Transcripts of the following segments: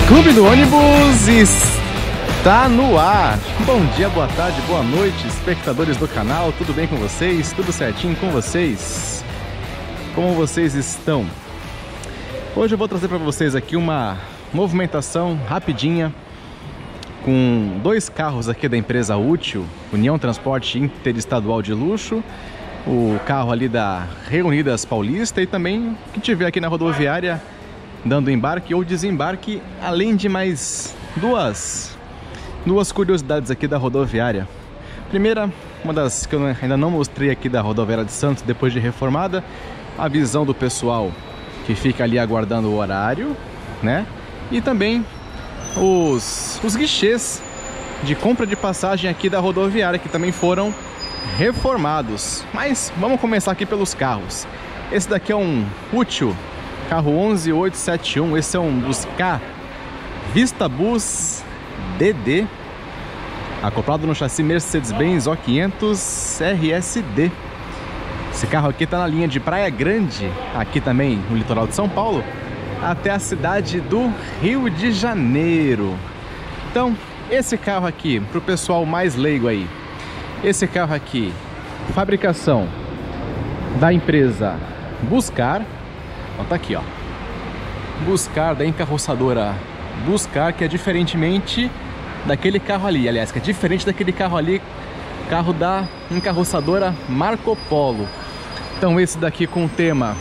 Clube do Ônibus está no ar. Bom dia, boa tarde, boa noite, espectadores do canal. Tudo bem com vocês? Tudo certinho com vocês? Como vocês estão? Hoje eu vou trazer para vocês aqui uma movimentação rapidinha com dois carros aqui da empresa Útil, União Transporte Interestadual de Luxo, o carro ali da Reunidas Paulista e também que tiver aqui na rodoviária dando embarque ou desembarque, além de mais duas curiosidades aqui da rodoviária. Primeira, uma das que eu ainda não mostrei aqui da rodoviária de Santos depois de reformada, a visão do pessoal que fica ali aguardando o horário, né? E também os guichês de compra de passagem aqui da rodoviária, que também foram reformados. Mas vamos começar aqui pelos carros. Esse daqui é um Útil, carro 11871. Esse é um Buscar VistaBus DD, acoplado no chassi Mercedes-Benz O500 RSD. Esse carro aqui está na linha de Praia Grande, aqui também no litoral de São Paulo, até a cidade do Rio de Janeiro. Então, esse carro aqui, para o pessoal mais leigo aí, esse carro aqui, fabricação da empresa Buscar, ó, tá aqui, ó, Buscar, da encarroçadora Buscar, que é diferentemente daquele carro ali, aliás, que é diferente daquele carro ali, carro da encarroçadora Marco Polo. Então esse daqui com o tema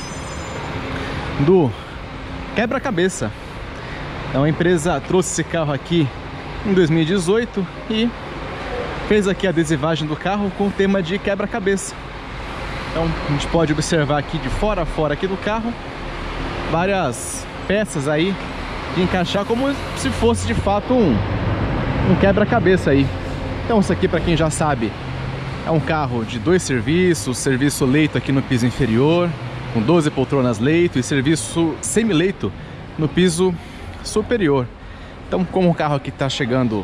do quebra-cabeça. Então a empresa trouxe esse carro aqui em 2018 e fez aqui a adesivagem do carro com o tema de quebra-cabeça. Então a gente pode observar aqui de fora a fora aqui do carro várias peças aí de encaixar como se fosse de fato um quebra-cabeça aí. Então isso aqui, para quem já sabe, é um carro de dois serviços, serviço leito aqui no piso inferior, com 12 poltronas leito, e serviço semi-leito no piso superior. Então, como o carro aqui está chegando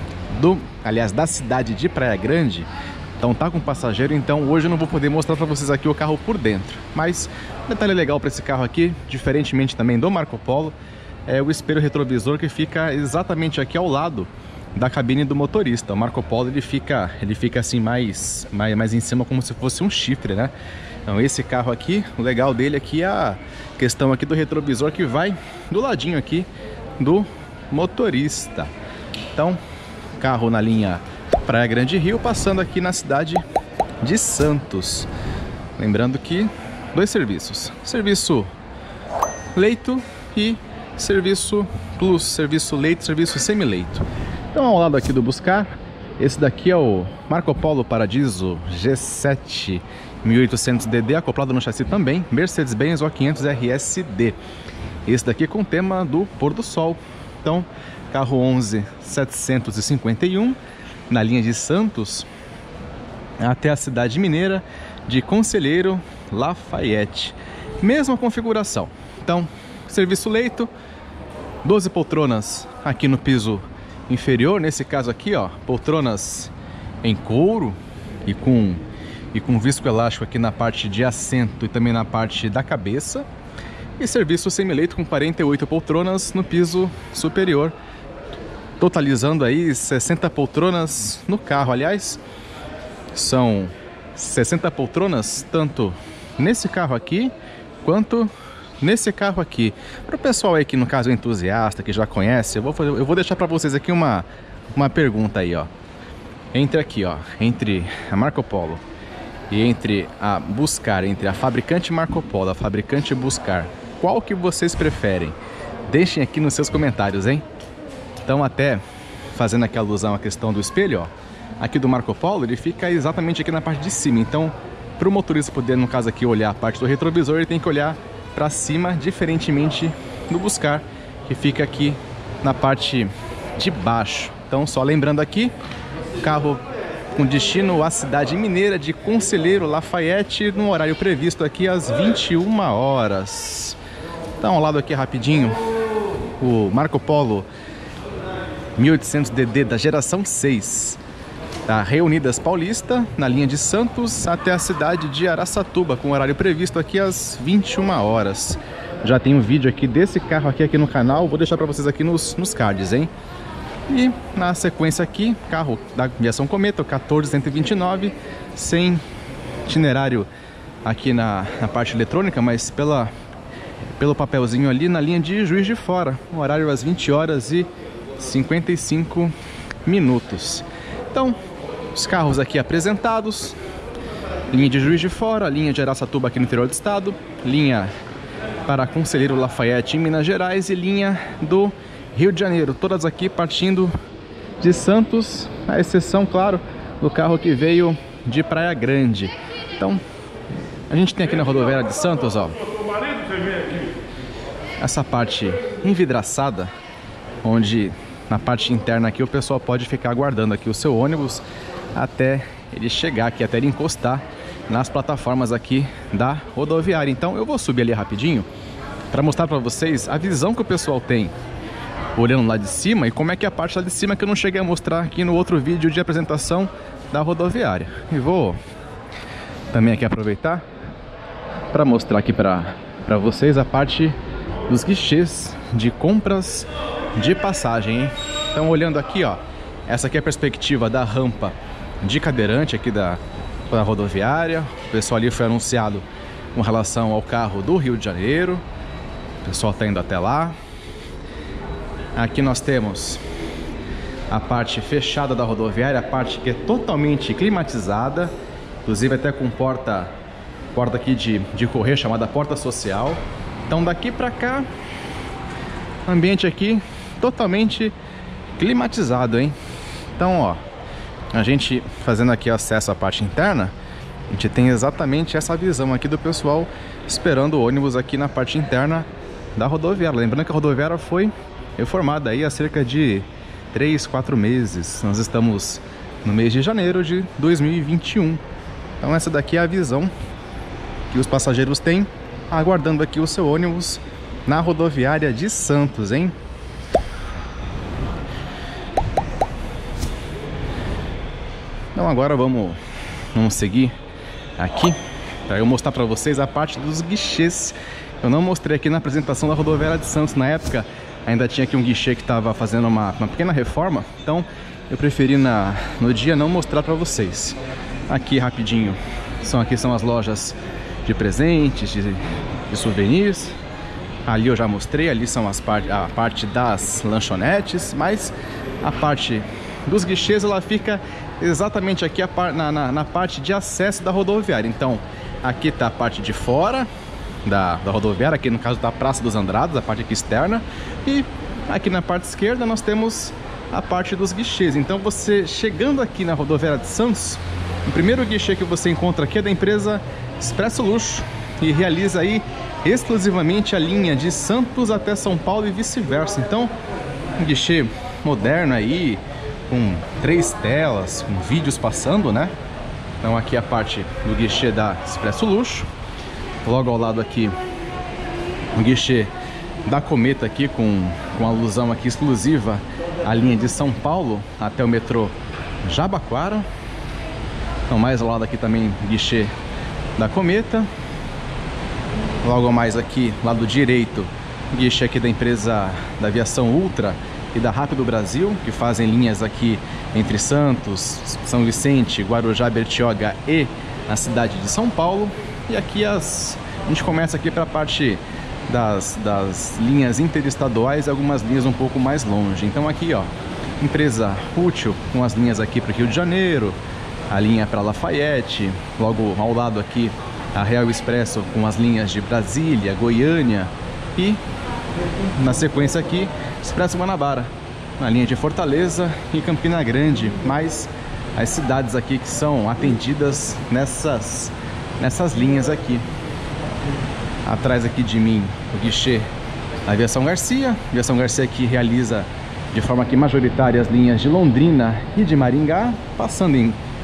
da cidade de Praia Grande, então tá com passageiro, então hoje eu não vou poder mostrar para vocês aqui o carro por dentro. Mas um detalhe legal para esse carro aqui, diferentemente também do Marco Polo, é o espelho retrovisor, que fica exatamente aqui ao lado da cabine do motorista. O Marco Polo ele fica assim mais em cima, como se fosse um chifre, né? Então esse carro aqui, o legal dele aqui é a questão aqui do retrovisor, que vai do ladinho aqui do motorista. Então, carro na linha Praia Grande Rio, passando aqui na cidade de Santos. Lembrando que dois serviços, serviço leito e serviço plus, serviço leito, serviço semi-leito. Então ao lado aqui do Buscar, esse daqui é o Marco Polo Paradiso G7 1800DD, acoplado no chassi também Mercedes-Benz O500 RSD. Esse daqui com o tema do pôr do sol. Então, carro 11751, na linha de Santos até a cidade mineira de Conselheiro Lafayette. Mesma configuração. Então, serviço leito, 12 poltronas aqui no piso inferior, nesse caso aqui, ó, poltronas em couro e com viscoelástico aqui na parte de assento e também na parte da cabeça. E serviço semi-leito com 48 poltronas no piso superior, totalizando aí 60 poltronas no carro. Aliás, são 60 poltronas tanto nesse carro aqui quanto nesse carro aqui. Para o pessoal aí que no caso é entusiasta, que já conhece, eu vou deixar para vocês aqui uma pergunta aí, ó. Entre a Marco Polo e entre a Buscar, entre a fabricante Marco Polo, a fabricante Buscar, qual que vocês preferem? Deixem aqui nos seus comentários, hein? Então, até fazendo aqui alusão à questão do espelho, ó, aqui do Marco Polo, ele fica exatamente aqui na parte de cima. Então, para o motorista poder, no caso aqui, olhar a parte do retrovisor, ele tem que olhar para cima, diferentemente do Buscar, que fica aqui na parte de baixo. Então, só lembrando aqui, carro com destino à cidade mineira de Conselheiro Lafayette, no horário previsto aqui às 21 horas. Então, ao lado aqui rapidinho, o Marco Polo 1800DD da geração 6, da Reunidas Paulista, na linha de Santos até a cidade de Araçatuba, com horário previsto aqui às 21 horas. já tem um vídeo aqui desse carro aqui no canal, vou deixar para vocês aqui nos cards, hein? E na sequência aqui, carro da aviação Cometa, o 14129, sem itinerário aqui na parte eletrônica, mas pelo papelzinho ali na linha de Juiz de Fora, o horário às 20 horas e 55 minutos. Então, os carros aqui apresentados, linha de Juiz de Fora, linha de Araçatuba aqui no interior do estado, linha para Conselheiro Lafayette em Minas Gerais e linha do Rio de Janeiro, todas aqui partindo de Santos, à exceção, claro, do carro que veio de Praia Grande. Então, a gente tem aqui na rodoviária de Santos, ó, essa parte envidraçada, onde na parte interna aqui o pessoal pode ficar aguardando aqui o seu ônibus até ele chegar aqui, até ele encostar nas plataformas aqui da rodoviária. Então eu vou subir ali rapidinho para mostrar para vocês a visão que o pessoal tem olhando lá de cima e como é que é a parte lá de cima que eu não cheguei a mostrar aqui no outro vídeo de apresentação da rodoviária. E vou também aqui aproveitar para mostrar aqui para vocês a parte dos guichês de compras de passagem, hein? Então, olhando aqui, ó, essa aqui é a perspectiva da rampa de cadeirante aqui da rodoviária. O pessoal ali foi anunciado com relação ao carro do Rio de Janeiro. O pessoal está indo até lá. Aqui nós temos a parte fechada da rodoviária, a parte que é totalmente climatizada, inclusive até com porta aqui de correr, chamada porta social. Então daqui para cá, ambiente aqui totalmente climatizado, hein? Então, ó, a gente fazendo aqui acesso à parte interna, a gente tem exatamente essa visão aqui do pessoal esperando o ônibus aqui na parte interna da rodoviária. Lembrando que a rodoviária foi reformada aí há cerca de 3, 4 meses. Nós estamos no mês de janeiro de 2021. Então essa daqui é a visão que os passageiros têm aguardando aqui o seu ônibus na rodoviária de Santos, hein? Então agora vamos seguir aqui para eu mostrar para vocês a parte dos guichês. Eu não mostrei aqui na apresentação da rodoviária de Santos. Na época ainda tinha aqui um guichê que estava fazendo uma pequena reforma, então eu preferi no dia não mostrar para vocês. Aqui rapidinho, são as lojas de presentes, de souvenirs. Ali eu já mostrei, ali são a parte das lanchonetes, mas a parte dos guichês ela fica exatamente aqui na parte de acesso da rodoviária. Então aqui está a parte de fora da rodoviária, aqui no caso da Praça dos Andradas, a parte aqui externa, e aqui na parte esquerda nós temos a parte dos guichês. Então você chegando aqui na rodoviária de Santos, o primeiro guichê que você encontra aqui é da empresa Expresso Luxo e realiza aí exclusivamente a linha de Santos até São Paulo e vice-versa. Então um guichê moderno aí, com 3 telas, com vídeos passando, né? Então aqui a parte do guichê da Expresso Luxo. Logo ao lado aqui o guichê da Cometa aqui com alusão aqui exclusiva à linha de São Paulo até o metrô Jabaquara. Então mais ao lado aqui também o guichê da Cometa. Logo mais aqui, lado direito, o guichê aqui da empresa da aviação Ultra e da Rápido Brasil, que fazem linhas aqui entre Santos, São Vicente, Guarujá, Bertioga e na cidade de São Paulo. E aqui a gente começa aqui para a parte das linhas interestaduais e algumas linhas um pouco mais longe. Então aqui, ó, empresa útil com as linhas aqui para o Rio de Janeiro, a linha para Lafayette, logo ao lado aqui a Real Expresso com as linhas de Brasília, Goiânia e na sequência aqui Expresso Guanabara, na linha de Fortaleza e Campina Grande, mais as cidades aqui que são atendidas nessas linhas aqui. Atrás aqui de mim o guichê da Aviação Garcia. A Aviação Garcia aqui realiza de forma aqui majoritária as linhas de Londrina e de Maringá, passando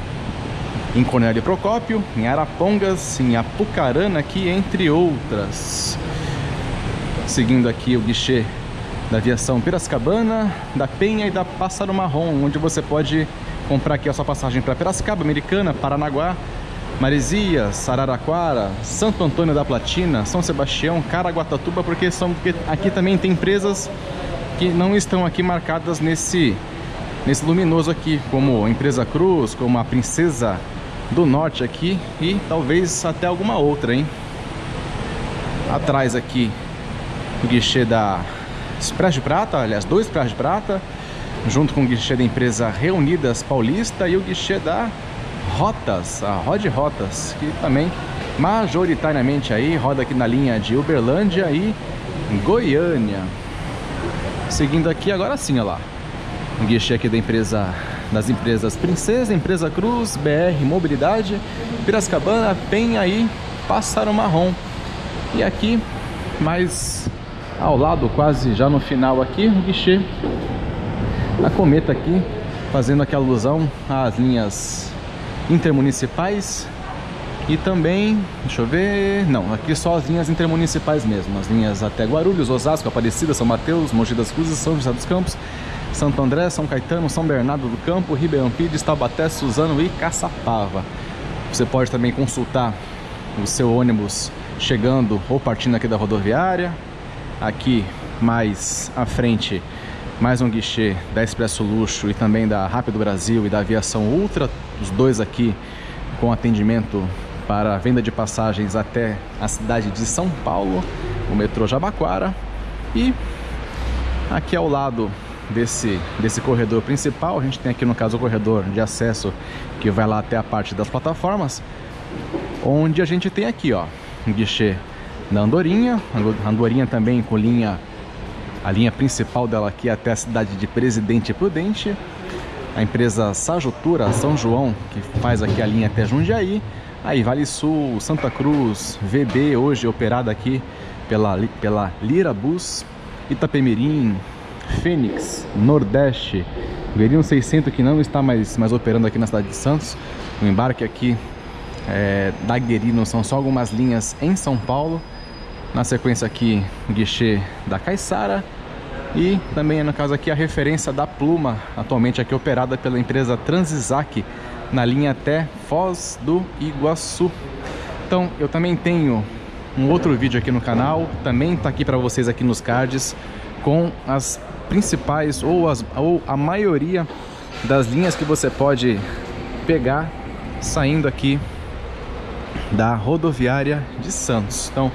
em Cornélio Procópio, em Arapongas, em Apucarana aqui, entre outras. Seguindo aqui o guichê da Aviação Piracicabana, da Penha e da Pássaro Marrom, onde você pode comprar aqui a sua passagem para Piracicaba, Americana, Paranaguá Maresias, Araraquara, Santo Antônio da Platina, São Sebastião, Caraguatatuba, porque aqui também tem empresas que não estão aqui marcadas nesse luminoso aqui, como a Empresa Cruz, como a Princesa do Norte aqui e talvez até alguma outra, hein? Atrás aqui o guichê da Expresso de Prata, aliás, 2 Expresso de Prata, junto com o guichê da empresa Reunidas Paulista e o guichê da Rotas, a Rod Rotas, que também majoritariamente aí roda aqui na linha de Uberlândia e Goiânia. Seguindo aqui agora sim, olha lá, o guichê aqui das empresas Princesa, Empresa Cruz, BR Mobilidade, Piracicabana, Penha e Pássaro Marrom. E aqui, mais ao lado, quase já no final aqui, o guichê da Cometa aqui, fazendo aqui alusão às linhas intermunicipais e também, deixa eu ver, não, aqui só as linhas intermunicipais mesmo, as linhas até Guarulhos, Osasco, Aparecida, São Mateus, Mogi das Cruzes, São José dos Campos, Santo André, São Caetano, São Bernardo do Campo, Ribeirão Pires, Taubaté, Suzano e Caçapava. Você pode também consultar o seu ônibus chegando ou partindo aqui da rodoviária. Aqui mais à frente, mais um guichê da Expresso Luxo e também da Rápido Brasil e da Aviação Ultra, os dois aqui com atendimento para a venda de passagens até a cidade de São Paulo, o metrô Jabaquara. E aqui ao lado desse corredor principal, a gente tem aqui no caso o corredor de acesso que vai lá até a parte das plataformas, onde a gente tem aqui, ó, um guichê da Andorinha, a Andorinha também com a linha principal dela aqui até a cidade de Presidente Prudente, a empresa Sajutura São João, que faz aqui a linha até Jundiaí, aí Vale Sul, Santa Cruz, VB, hoje operada aqui pela Lira Bus, Itapemirim, Fênix, Nordeste, Verino 600, que não está mais operando aqui na cidade de Santos. O embarque aqui da Guerino são só algumas linhas em São Paulo. Na sequência aqui, o guichê da Caiçara e também, no caso aqui, a referência da Pluma, atualmente aqui operada pela empresa Transissac, na linha até Foz do Iguaçu. Então, eu também tenho um outro vídeo aqui no canal, também está aqui para vocês aqui nos cards, com as principais ou a maioria das linhas que você pode pegar saindo aqui da rodoviária de Santos. Então,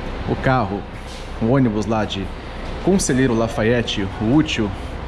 o ônibus lá de Conselheiro Lafayette, o útil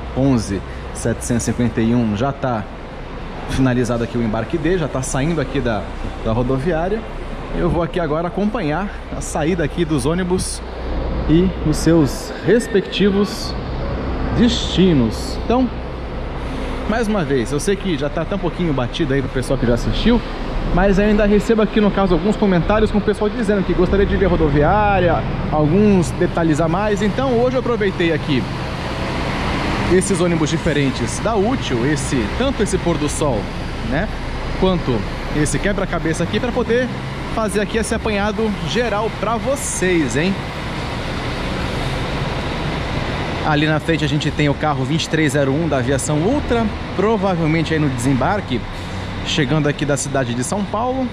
11751, já está finalizado aqui o embarque dele, já está saindo aqui da rodoviária. Eu vou aqui agora acompanhar a saída aqui dos ônibus e os seus respectivos destinos. Então, mais uma vez, eu sei que já está até um pouquinho batido aí para o pessoal que já assistiu, mas ainda recebo aqui no caso alguns comentários com o pessoal dizendo que gostaria de ver a rodoviária, alguns detalhes a mais. Então hoje eu aproveitei aqui esses ônibus diferentes da Útil, tanto esse pôr do sol, né, quanto esse quebra-cabeça aqui, para poder fazer aqui esse apanhado geral para vocês, hein? Ali na frente a gente tem o carro 2301 da Aviação Ultra, provavelmente aí no desembarque, chegando aqui da cidade de São Paulo.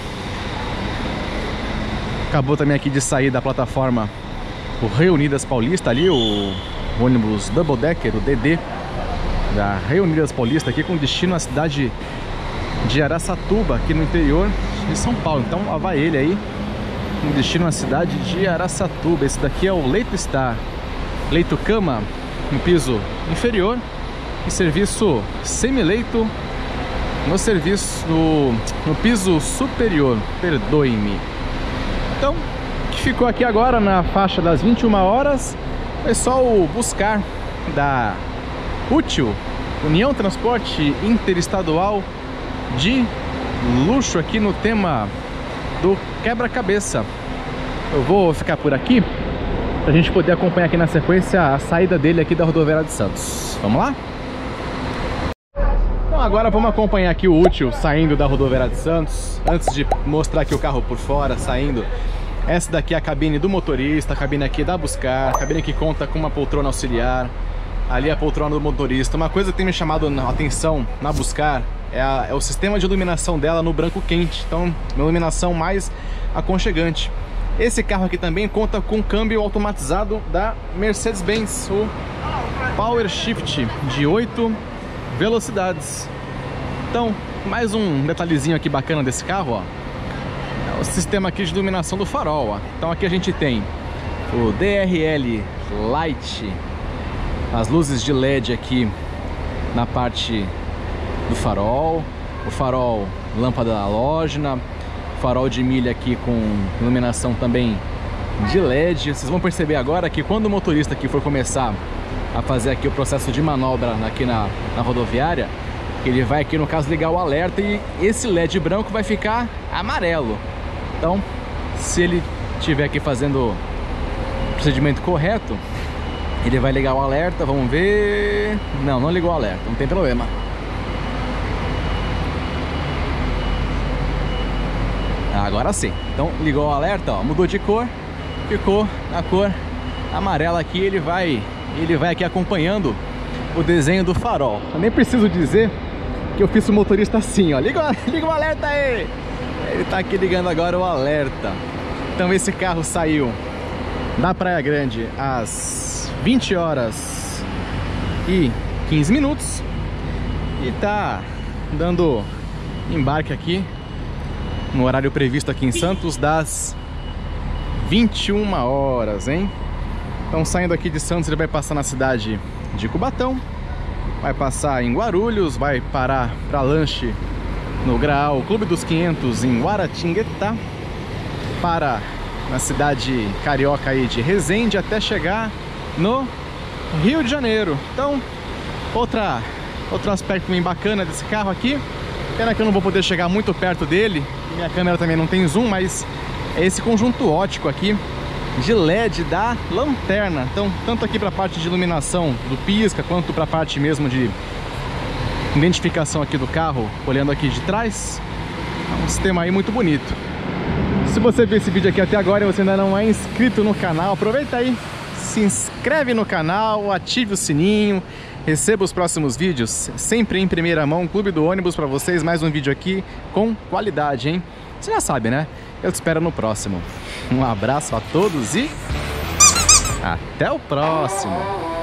Acabou também aqui de sair da plataforma o Reunidas Paulista ali, o ônibus Double Decker, o DD da Reunidas Paulista, aqui com destino à cidade de Araçatuba, aqui no interior de São Paulo. Então lá vai ele aí, com destino à cidade de Araçatuba. Esse daqui é o Leito Star, leito cama no piso inferior e serviço semileito no serviço no piso superior, perdoe-me. Então, que ficou aqui agora na faixa das 21 horas é só o buscar da Útil, União Transporte Interestadual de Luxo, aqui no tema do quebra-cabeça. Eu vou ficar por aqui pra gente poder acompanhar aqui na sequência a saída dele aqui da rodoviária de Santos. Vamos lá? Então agora vamos acompanhar aqui o Útil saindo da rodoviária de Santos. Antes de mostrar aqui o carro por fora saindo, essa daqui é a cabine do motorista, a cabine aqui da Buscar, a cabine que conta com uma poltrona auxiliar. Ali a poltrona do motorista. Uma coisa que tem me chamado a atenção na Buscar é o sistema de iluminação dela no branco quente. Então, uma iluminação mais aconchegante. Esse carro aqui também conta com câmbio automatizado da Mercedes-Benz, o Power Shift de 8 velocidades. Então, mais um detalhezinho aqui bacana desse carro, ó. É o sistema aqui de iluminação do farol, ó. Então aqui a gente tem o DRL Light, as luzes de LED aqui na parte do farol, o farol lâmpada halógena, farol de milha aqui com iluminação também de LED. Vocês vão perceber agora que quando o motorista aqui for começar a fazer aqui o processo de manobra aqui na rodoviária, ele vai aqui no caso ligar o alerta e esse LED branco vai ficar amarelo. Então, se ele estiver aqui fazendo o procedimento correto, ele vai ligar o alerta. Vamos ver. Não ligou o alerta, não tem problema. Agora sim. Então ligou o alerta, ó, mudou de cor, ficou na cor amarela aqui. Ele vai aqui acompanhando o desenho do farol. Eu nem preciso dizer que eu fiz o motorista assim, ó. Liga o alerta aí! Ele tá aqui ligando agora o alerta. Então esse carro saiu da Praia Grande às 20 horas e 15 minutos e tá dando embarque aqui no horário previsto aqui em Santos das 21 horas, hein? Então, saindo aqui de Santos, ele vai passar na cidade de Cubatão, vai passar em Guarulhos, vai parar para lanche no Graal Clube dos 500 em Guaratinguetá, para na cidade carioca aí de Resende, até chegar no Rio de Janeiro. Então, outro aspecto bem bacana desse carro aqui, pena que eu não vou poder chegar muito perto dele, minha câmera também não tem zoom, mas é esse conjunto ótico aqui de LED da lanterna. Então, tanto aqui para a parte de iluminação do pisca, quanto para a parte mesmo de identificação aqui do carro, olhando aqui de trás, é um sistema aí muito bonito. Se você viu esse vídeo aqui até agora e você ainda não é inscrito no canal, aproveita aí, se inscreve no canal, ative o sininho, receba os próximos vídeos sempre em primeira mão. Clube do Ônibus para vocês, mais um vídeo aqui com qualidade, hein? Você já sabe, né? Eu te espero no próximo. Um abraço a todos e até o próximo!